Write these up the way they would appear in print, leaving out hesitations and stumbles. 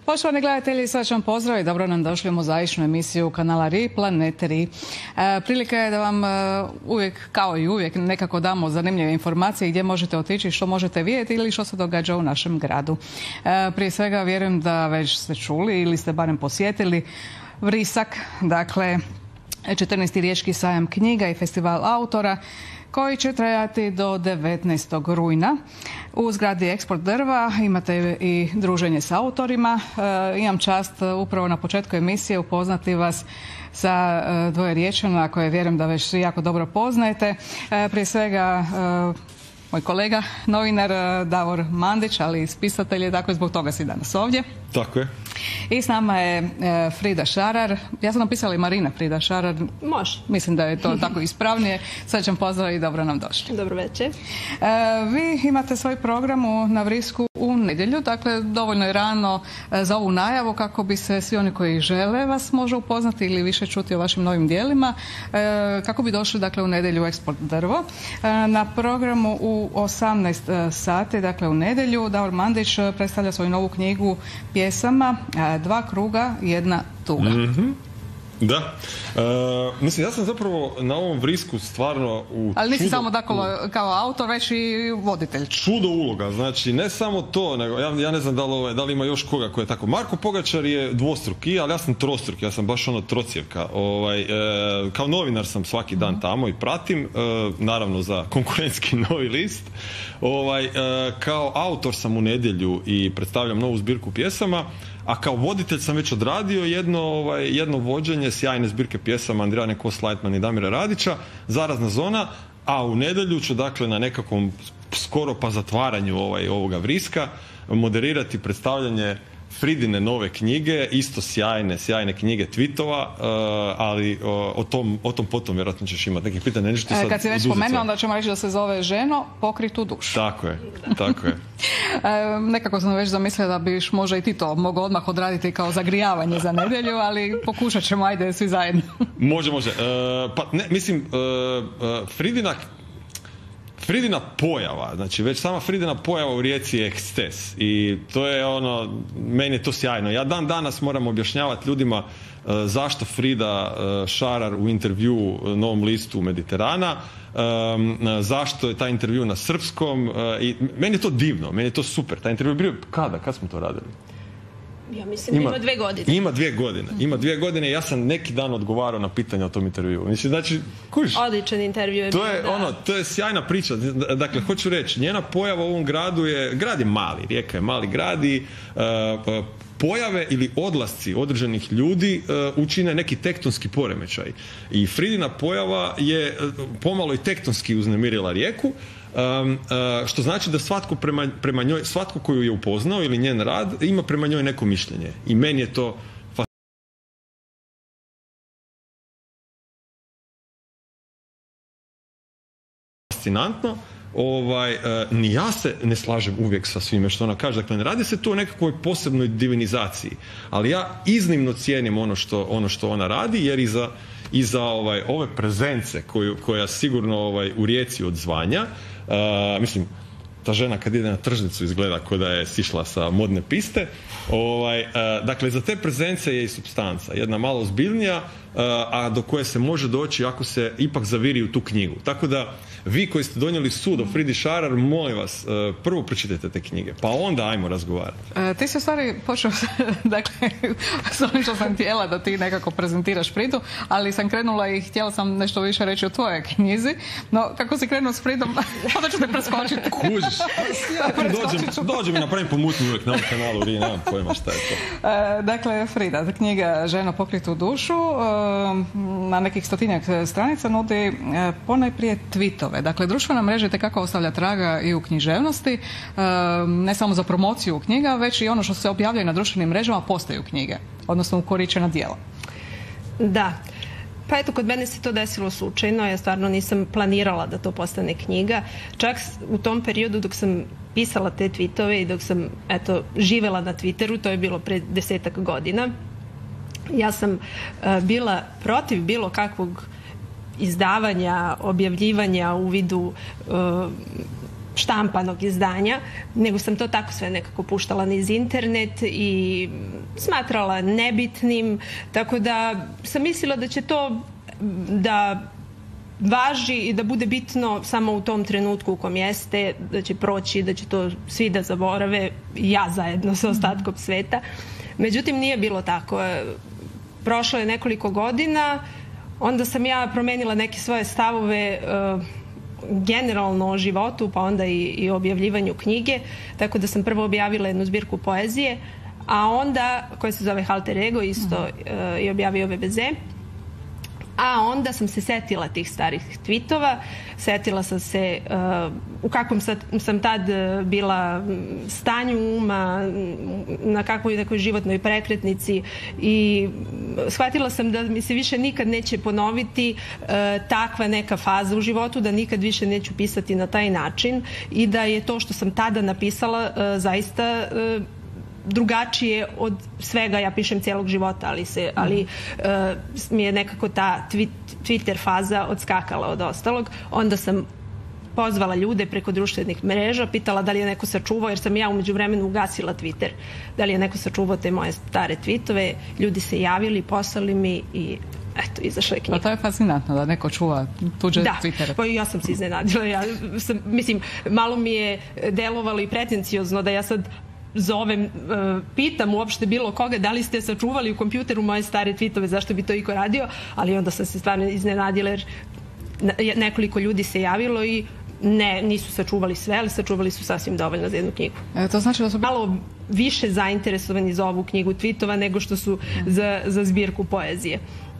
Poštovani gledatelji, srećan pozdrav i dobro nam došli u mozaičnu emisiju kanala RI, Planet RI. Prilika je da vam uvijek, kao i uvijek, nekako damo zanimljive informacije gdje možete otići, što možete vidjeti ili što se događa u našem gradu. Prije svega vjerujem da već ste čuli ili ste barem posjetili Vrisak, dakle 14. Riječki sajam knjiga i festival autora koji će trajati do 19. rujna. U zgradi Eksport drva imate i druženje s autorima. Imam čast upravo na početku emisije upoznati vas sa dvoje Riječana koje vjerujem da već jako dobro poznajete. Prije svega moj kolega, novinar Davor Mandić, ali i spisatelj je, dakle zbog toga si danas ovdje. Tako je. I s nama je Frida Šarar. Ja sam napisala i Marina Frida Šarar. Može. Mislim da je to tako ispravnije. Srećan pozdrav i dobro nam došli. Dobro večer. Vi imate svoj program na Vrisku u nedjelju, dakle dovoljno je rano za ovu najavu kako bi se svi oni koji žele vas može upoznati ili više čuti o vašim novim djelima, kako bi došli dakle u nedjelju u Eksport drvo. Na programu u 18 sati, dakle u nedjelju, Davor Mandić predstavlja svoju novu knjigu pjesama Dva kruga, jedna tuga. Da. Mislim, ja sam zapravo na ovom Vrisku stvarno ali nisi samo dakle kao autor, već i voditelj. Čudo uloga, znači ne samo to, nego ja ne znam da li ima još koga koji je tako. Marko Pogačar je dvostruki, ali ja sam trostruki, ja sam baš ono trocjevka. Kao novinar sam svaki dan tamo i pratim, naravno za konkurentski Novi list. Kao autor sam u nedjelju i predstavljam novu zbirku pjesama. A kao voditelj sam već odradio jedno vođenje sjajne zbirke pjesama Andrijane Kos-Lajtman i Damira Radića, Zarazna zona, a u nedjelju ću dakle na nekakvom skoro pa zatvaranju ovoga Vriska moderirati predstavljanje Fridine nove knjige, isto sjajne knjige tweetova, ali o tom potom vjerojatno ćeš imati nekih pitanja. Kad si već spomenuo, onda ćemo reći da se zove Ženo, pokritu dušu. Tako je. Nekako sam već zamislila da biš možda i ti to mogao odmah odraditi kao zagrijavanje za nedjelju, ali pokušat ćemo, ajde svi zajedno. Može. Pa ne, mislim, Fridina pojava, znači već sama Fridina pojava u Rijeci je eksces i to je meni je to sjajno. Ja dan danas moram objašnjavati ljudima zašto Frida Šarar u intervju Novom listu Mediterana, zašto je taj intervju na srpskom i meni je to divno, meni je to super. Taj intervju je bio kad smo to radili? Ja mislim ima 2 godine. Ima 2 godine i ja sam neki dan odgovarao na pitanja o tom intervju. Mislim, znači, kužiš? Odličan intervju je bio, to je sjajna priča. Dakle, hoću reći, njena pojava u ovom gradu grad je mali, Rijeka je mali grad i pojave ili odlasci određenih ljudi učine neki tektonski poremećaj. I Fridina pojava je pomalo i tektonski uznemirila Rijeku, što znači da svatko prema njoj, svatko koju je upoznao ili njen rad, ima prema njoj neko mišljenje. I meni je to fascinantno. Ni ja se ne slažem uvijek sa svime što ona kaže. Dakle, ne radi se tu o nekakvoj posebnoj divinizaciji, ali ja iznimno cijenim ono što ona radi, jer iza ove prezence koja sigurno u Rijeci odzvanja, mislim, ta žena kad ide na tržnicu izgleda kao da je sišla sa modne piste. Dakle, za te prezence je i supstanca, jedna malo ozbiljnija, a do koje se može doći ako se ipak zaviri u tu knjigu. Tako da, vi koji ste donijeli sud o Fridi Šarar, molim vas, prvo pročitajte te knjige, pa onda ajmo razgovarati. Ti si u stvari počeo, dakle, s onim što sam htjela da ti nekako prezentiraš Fridu, ali sam krenula i htjela sam nešto više reći o tvojoj knjizi, no kako si krenuo s Fridom, onda ću te preskočiti. Kužiš? Dođem i napravim pomutnju uvijek na ovom kanalu, nemam pojma šta je to. Dakle, Frida, knjiga Ženo, pokritu dušu, na nekih 100-tinjak stranica nudi ponajprije tweetove. Dakle, društvena mreža itekako ostavlja traga i u književnosti, ne samo za promociju knjiga, već i ono što se objavljuje na društvenim mrežama postaju knjige, odnosno ukoričena djela. Da. Pa eto, kod mene se to desilo slučajno, ja stvarno nisam planirala da to postane knjiga. Čak u tom periodu dok sam pisala te tweetove i dok sam živela na Twitteru, to je bilo pre 10-ak godina, ja sam bila protiv bilo kakvog izdavanja, objavljivanja u vidu štampanog izdanja, nego sam to tako sve nekako puštala niz internet i smatrala nebitnim, tako da sam mislila da će to da važi i da bude bitno samo u tom trenutku u kom jeste, da će proći, da će to svi da zaborave, ja zajedno sa ostatkom sveta. Međutim, nije bilo tako. Prošlo je nekoliko godina, onda sam ja promenila neke svoje stavove generalno o životu, pa onda i o objavljivanju knjige, tako da sam prvo objavila jednu zbirku poezije, a onda, koja se zove Halter Ego, isto je objavio VBZ, a onda sam se setila tih starih tweetova, setila sam se u kakvom sam tad bila stanju uma, na kakvoj nekoj životnoj prekretnici i shvatila sam da mi se više nikad neće ponoviti takva neka faza u životu, da nikad više neću pisati na taj način i da je to što sam tada napisala zaista drugačije od svega, ja pišem cijelog života, ali mi je nekako ta Twitter faza odskakala od ostalog. Onda sam pozvala ljude preko društvenih mreža, pitala da li je neko sačuvao, jer sam ja umeđu vremenu ugasila Twitter, da li je neko sačuvao te moje stare tweetove. Ljudi se javili, poslali mi i eto, izašla je knjiga. Pa to je fascinantno da neko čuva tuđe Twittere. Da, pa ja sam se iznenadila. Mislim, malo mi je delovalo i pretenciozno da ja sad zovem, pitam uopšte bilo koga da li ste sačuvali u kompjuteru moje stare tweetove, zašto bi to iko radio, ali onda sam se stvarno iznenadila jer nekoliko ljudi se javilo i nisu sačuvali sve, ali sačuvali su sasvim dovoljno za jednu knjigu. To znači da su malo više zainteresovani za ovu knjigu tweetova nego što su za zbirku poezije.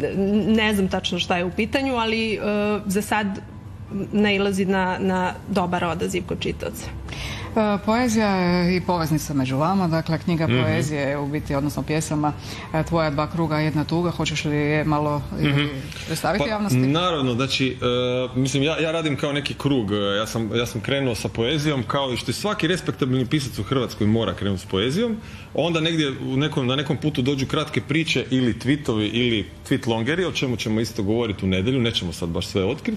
Ne znam tačno šta je u pitanju, ali za sad nailazi na dobar odaziv kod čitaoca. Poezija je i poveznica među vama, dakle knjiga poezije je u biti, odnosno pjesama Tvoja dva kruga, jedna tuga. Hoćeš li je malo predstaviti javnosti? Naravno, znači, mislim, ja radim kao neki krug. Ja sam krenuo sa poezijom kao i što i svaki respektabilni pisac u Hrvatskoj mora krenuti s poezijom. Onda negdje na nekom putu dođu kratke priče ili tweetovi ili tweet longeri, o čemu ćemo isto govoriti u nedjelju, nećemo sad baš sve otkriti.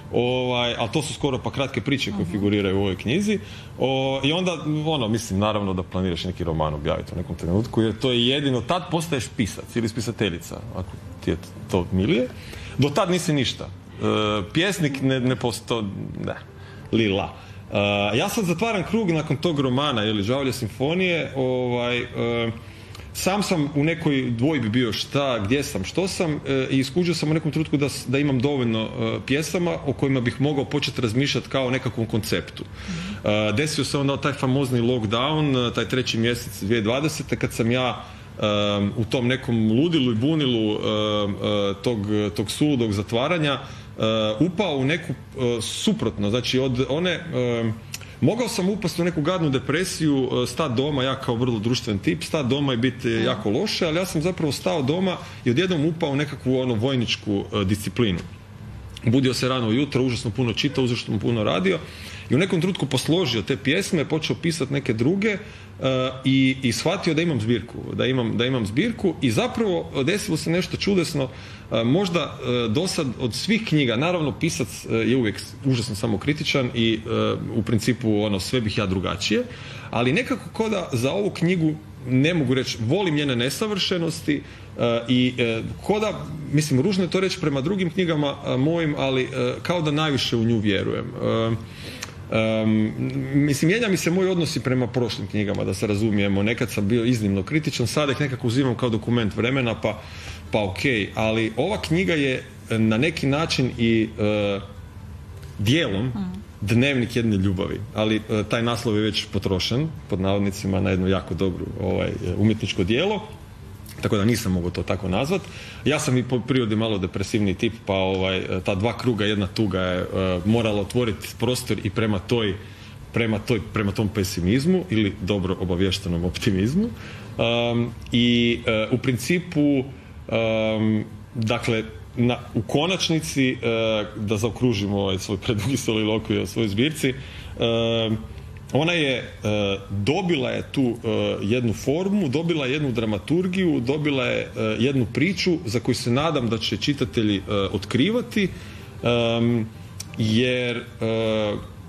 Ali to su skoro pa kratke priče koje figuriraju u ovoj knjizi. I onda, mislim, naravno da planiraš neki roman objaviti u nekom trenutku, jer to je jedino, tad postaješ pisac ili spisateljica, ako ti je to milije. Do tad nisi ništa. Pjesnik ne postoji, lila. Ja sad zatvaram krug nakon tog romana, ili Žavolje simfonije, sam u nekoj dvojbi bio šta, gdje sam, što sam i iskužio sam u nekom trenutku da imam dovoljno pjesama o kojima bih mogao početi razmišljati kao o nekakvom konceptu. Desio se onda taj famozni lockdown, taj 3. mjesec 2020. kad sam ja u tom nekom ludilu i bunilu tog suludog zatvaranja upao u neku suprotno, znači od one... Mogao sam upasti u neku gadnu depresiju, stati doma, ja kao vrlo društven tip, stati doma i biti jako loše, ali ja sam zapravo stao doma i odjednom upao u nekakvu vojničku disciplinu. Budio se rano ujutro, užasno puno čitao, užasno puno radio i u nekom trenutku posložio te pjesme, počeo pisati neke druge i shvatio da imam zbirku i zapravo desilo se nešto čudesno. Možda dosad od svih knjiga, naravno pisac je uvijek užasno samokritičan i u principu sve bih ja drugačije, ali nekako kao da za ovu knjigu ne mogu reći, volim njene nesavršenosti i kao da, mislim, ružno je to reći prema drugim knjigama mojim, ali kao da najviše u nju vjerujem. Mislim, mijenja mi se moj odnosi prema prošlim knjigama, da se razumijemo. Nekad sam bio iznimno kritičan, sada ih nekako uzimam kao dokument vremena, pa ok, ali ova knjiga je na neki način i dijelom dnevnik jedne ljubavi, ali taj naslov je već potrošen, pod navodnicima, na jedno jako dobro umjetničko djelo, tako da nisam mogao to tako nazvati. Ja sam i po prirodi malo depresivni tip, pa ta dva kruga, jedna tuga je morala otvoriti prostor i prema tom pesimizmu ili dobro obavještenom optimizmu. I u principu, dakle, u konačnici, da zaokružimo svoj predugi solilokvij o svojoj zbirci, ona je dobila je tu jednu formu, dobila je jednu dramaturgiju, dobila je jednu priču za koju se nadam da će čitatelji otkrivati, jer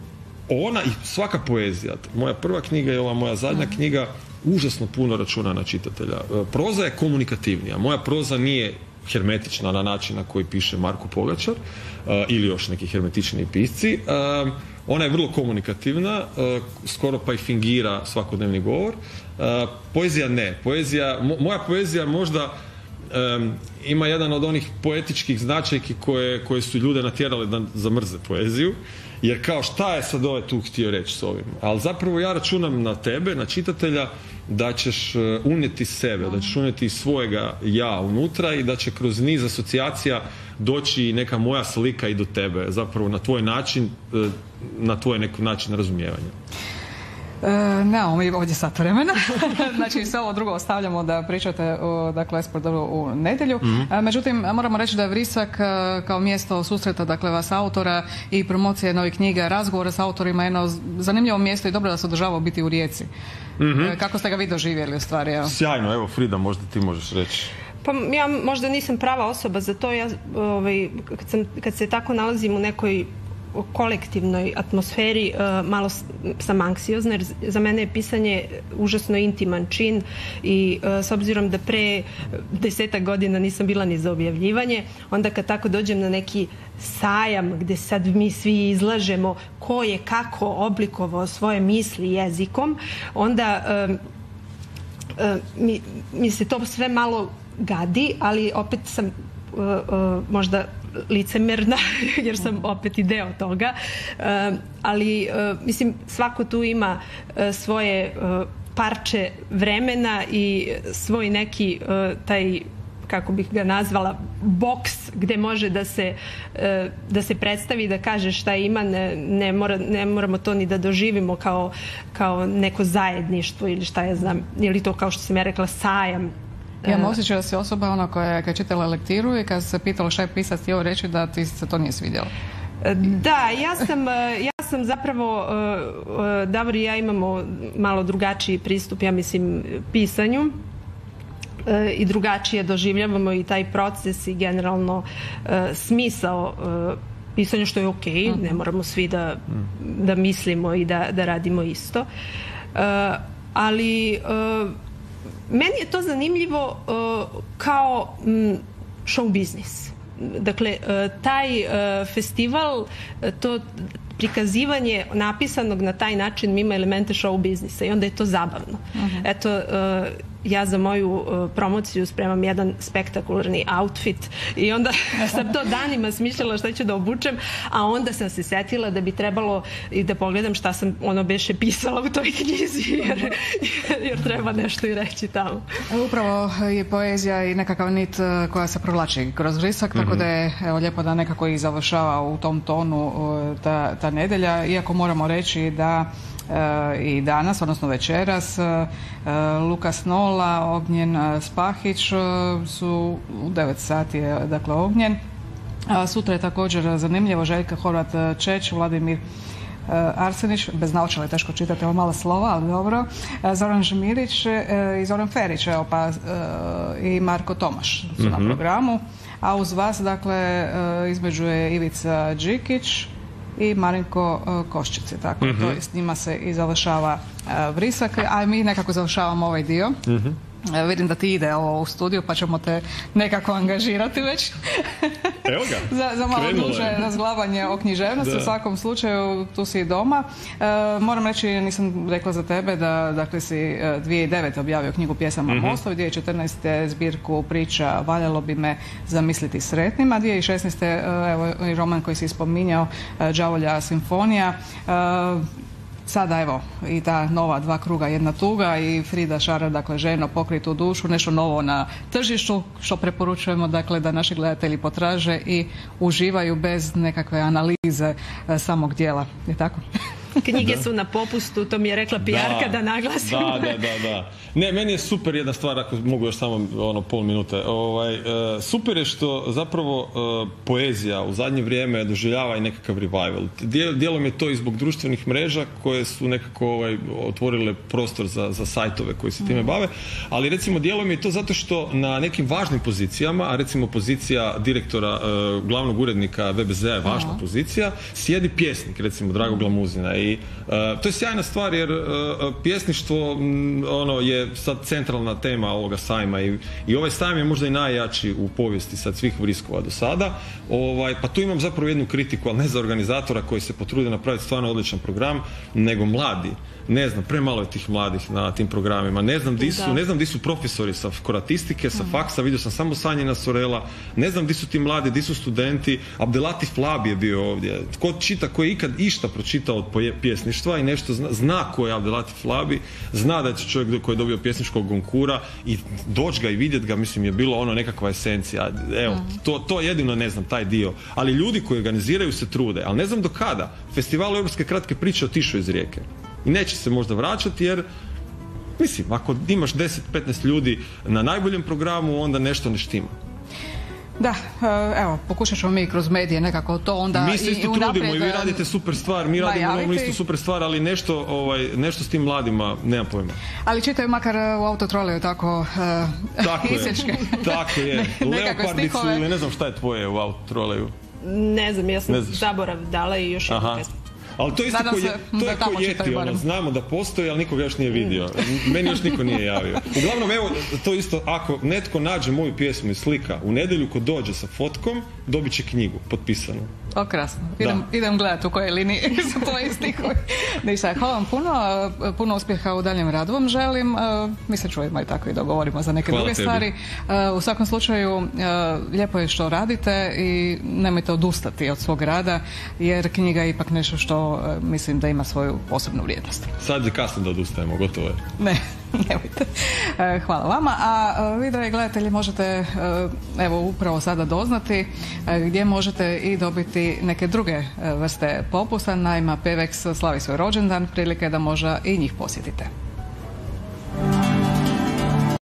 ona i svaka poezija, moja prva knjiga i ova moja zadnja knjiga, užasno puno računa na čitatelja. Proza je komunikativnija. Moja proza nije hermetična na način na koji piše Marko Pogačar ili još neki hermetičniji pisci. Ona je vrlo komunikativna, skoro pa i fingira svakodnevni govor. Poezija ne. Moja poezija možda ima jedan od onih poetičkih značajki koje su ljude natjerali da zamrze poeziju. Jer kao šta je sad ovaj tu htio reći s ovim? Ali zapravo ja računam na tebe, na čitatelja, da ćeš unijeti sebe, da ćeš unijeti svojega ja unutra i da će kroz niz asocijacija doći neka moja slika i do tebe. Zapravo na tvoj način, na tvoj neki način razumijevanja. Nemamo mi ovdje sat vremena, znači sve ovo drugo ostavljamo da pričate dakle u nedjelju. Međutim, moramo reći da je Vrisak kao mjesto susreta dakle vas autora i promocije novih knjiga, razgovora s autorima jedno zanimljivo mjesto i dobro da se održava biti u Rijeci. Kako ste ga vi doživjeli u stvari? Evo? Sjajno, evo Frida, možda ti možeš reći. Pa ja možda nisam prava osoba za to, kad se tako nalazim u nekoj kolektivnoj atmosferi, malo sam anksiozna jer za mene je pisanje užasno intiman čin i s obzirom da pre 10 godina nisam bila ni za objavljivanje, onda kad tako dođem na neki sajam gdje sad mi svi izlažemo ko je kako oblikovao svoje misli jezikom, onda mi se to sve malo gadi, ali opet sam možda licemerna jer sam opet i deo toga, ali mislim svako tu ima svoje parče vremena i svoj neki taj, kako bih ga nazvala, boks gdje može da se predstavi, da kaže šta ima, ne moramo to ni da doživimo kao neko zajedništvo ili šta ja znam, ili to kao što sam ja rekla sajam. Imam osjećaj da si osoba ona koja je čitala lektiru i kad se pitala šta je pisac htio reći da ti se to nije svidjelo. Da, ja sam zapravo, Davor i ja imamo malo drugačiji pristup, ja mislim, pisanju i drugačije doživljavamo i taj proces i generalno smisao pisanja, što je okej, ne moramo svi da mislimo i da radimo isto. Ali meni je to zanimljivo kao show biznis. Dakle, taj festival, to prikazivanje napisanog na taj način ima elemente show biznisa i onda je to zabavno. Eto, ja za moju promociju spremam jedan spektakularni outfit i onda sam to danima smišljala šta ću da obučem, a onda sam se setila da bi trebalo i da pogledam šta sam beše pisala u toj knjizi jer treba nešto i reći tamo. Upravo je poezija i nekakav nit koja se provlači kroz Vrisak, tako da je lijepo da nekako i završava u tom tonu ta nedjelja, iako moramo reći da i danas, odnosno večeras, Lukas Nola, Ognjen Spahić su u 9 sati dakle Ognjen. Sutra je također zanimljivo Željka Horvat Čeć, Vladimir Arsenić, bez naočala je teško čitati ovo mala slova, ali dobro, Zoran Žmirić i Zoran Ferić, pa i Marko Tomaš su na programu, a uz vas dakle između je Ivica Đikić i Marinko Koščici, tako to s njima se i završava Vrisak, a mi nekako završavamo ovaj dio. Vidim da ti ide ovo u studiju pa ćemo te nekako angažirati već. Evo ga. za malo duže razglabanje o književnosti. U svakom slučaju tu si i doma. Moram reći, nisam rekla za tebe da dakle si 2009. objavio knjigu Pjesama Mostovi, 2014. zbirku priča Valjalo bi me zamisliti sretnima, 2016. evo i roman koji si spominjao, Đavolja simfonija. Sada evo i ta nova Dva kruga jedna tuga i Frida Šarer, dakle Ženo pokritu dušu, nešto novo na tržištu što preporučujemo dakle da naši gledatelji potraže i uživaju bez nekakve analize samog dijela, je tako? Knjige su na popustu, to mi je rekla PR-ka da naglasim. Da. Ne, meni je super jedna stvar, ako mogu još samo pol minute. Super je što zapravo poezija u zadnje vrijeme doživljava i nekakav revival. Dijelom je to i zbog društvenih mreža koje su nekako otvorile prostor za sajtove koji se time bave, ali recimo dijelom je to zato što na nekim važnim pozicijama, a recimo pozicija direktora, glavnog urednika VBZ-a je važna pozicija, sjedi pjesnik, recimo Drago Glamuzina. I to je sjajna stvar jer pjesništvo je sad centralna tema ovoga sajma i ovaj sajam je možda i najjači u povijesti sad svih vriskova do sada. Pa tu imam zapravo jednu kritiku, ali ne za organizatora koji se potrude napraviti stvarno odličan program, nego mladi. Ne znam, premalo je tih mladih na tim programima. Ne znam di su profesori sa kroatistike, sa faksa, vidio sam samo Sanjina Sorela. Ne znam di su ti mladi, di su studenti. Abdelatif Labi je bio ovdje. Tko čita, ko je ikad išta pročitao od pjesništva i nešto zna ko je Abdelatif Labi, zna da je čovjek koji je dobio pjesničkog konkura i doći ga i vidjeti ga, mislim, je bilo nekakva esencija. Evo, to jedino ne znam, taj dio. Ali ljudi koji organiziraju se trude, ali ne znam do kada. Festival Europske kratke priče otišao iz Rijeke. I neće se možda vraćati jer, mislim, ako imaš 10-15 ljudi na najboljem programu, onda nešto ne štima. Da, evo, pokušat ćemo mi kroz medije nekako to onda mi se isto trudimo i vi radite super stvar, mi radimo isto super stvar, ali nešto s tim mladima, nemam pojma. Ali čitaju makar u autotroleju tako isječke. Tako je, Leopardicu ili ne znam šta je tvoje u autotroleju. Ne znam, ja sam zaborav dala i još jednu pesmu. Ali to je isto ko Yeti, znamo da postoji, ali nikoga još nije vidio. Meni još niko nije javio. Uglavnom, evo, to isto, ako netko nađe moju pjesmu i slika u nedjelju ko dođe sa fotkom, dobit će knjigu potpisanu. O, krasno. Idem gledati u kojoj liniji su tvoji stihovi. Ništa, hvala vam puno uspjeha u daljem radu vam želim. Mi se čujemo i tako i dogovorimo za neke druge stvari. U svakom slučaju, lijepo je što radite i nemojte odustati od svog rada, jer knjiga je ipak nešto što mislim da ima svoju posebnu vrijednost. Sad je kasno da odustajemo, gotovo je. Ne, nemojte. Hvala vama. A vi, dragi gledatelji, možete evo upravo sada doznati gdje možete i dobiti neke druge vrste popusta. Naime, Pevex slavi svoj rođendan, prilike da možda i njih posjetite.